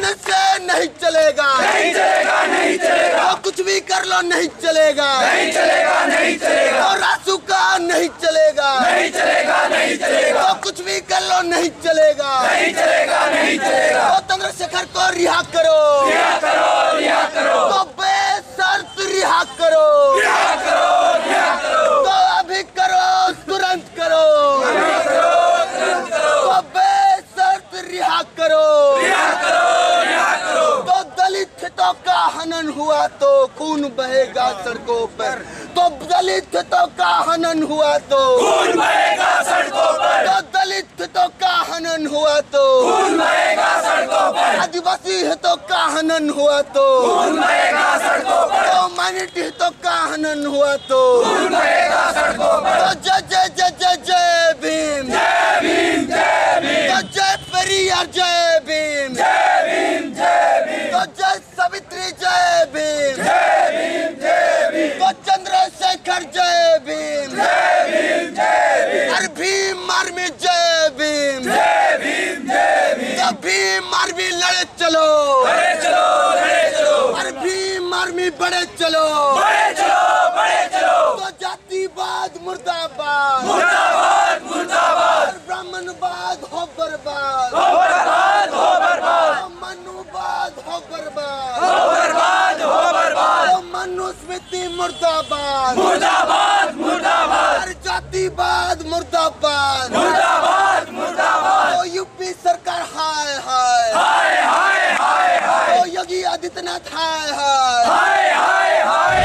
कहने से नहीं चलेगा, नहीं चलेगा, नहीं चलेगा। तो कुछ भी कर लो नहीं चलेगा, नहीं चलेगा, नहीं चलेगा। और आंसू का नहीं चलेगा, नहीं चलेगा, नहीं चलेगा। तो कुछ भी कर लो नहीं चलेगा, नहीं चलेगा, नहीं चलेगा। तो चंद्रशेखर को रिहा करो, रिहा करो, रिहा करो। तो बेशर्त रिहा करो, रिहा करो, रिहा करो। तो अभी करो, तुरंत करो, अभी करो, तुरंत करो। तो बेशर्त रिहा करो, रिहा करो, रिहा करो। तो दलित हितों का हनन हुआ तो खून बहेगा सड़कों पर, तो दलित हितों का हनन हुआ तो खून बहेगा सड़कों पर, तो दलित हितों का हनन हुआ तो खून बहेगा सड़कों पर, आदिवासी हितों का हनन हुआ तो खून बहेगा सड़कों पर, तो माइनॉरिटी हितों का हनन हुआ तो खून बहेगा सड़कों पर। तो जय जय जय जय जय भीम, जय भीम, जय भीम, तो जय पेरियार जय भीम, जय भीम, जय भीम, तो जय सावित्री जय भीम, जय भीम, जय भीम, तो चंद्रशेखर जय भीम, जय भीम, जय भीम, अरे भीम आर्मी जय भीम, जय भीम, जय भीम। तो भीम आर्मी लड़े चलो, बड़े चलो, बड़े चलो, अरे भीम आर्मी बड़े चलो, बड़े चलो, बड़े चलो। तो जातिवाद मुर्दाबाद, मुर्दाबाद, मुर्दाबाद, और ब्राह्मणवाद हो बर्बाद, हो बर्बाद, हो बर्बाद, तो मनुवाद हो बर्बाद, हो बर्बाद, हो बर्बाद। तो मनुस्मृति मुर्दाबाद, मुर्दाबाद, मुर्दाबाद, और जातिवाद मुर्दाबाद, मुर्दाबाद, मुर्दाबाद। तो यूपी सरकार हाय हाय, हाय, हाय, हाय, हाय, तो योगी आदित्यनाथ हाय हाय। हाय, हाय, हाय,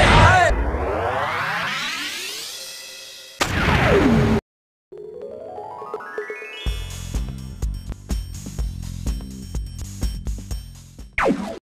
हाय।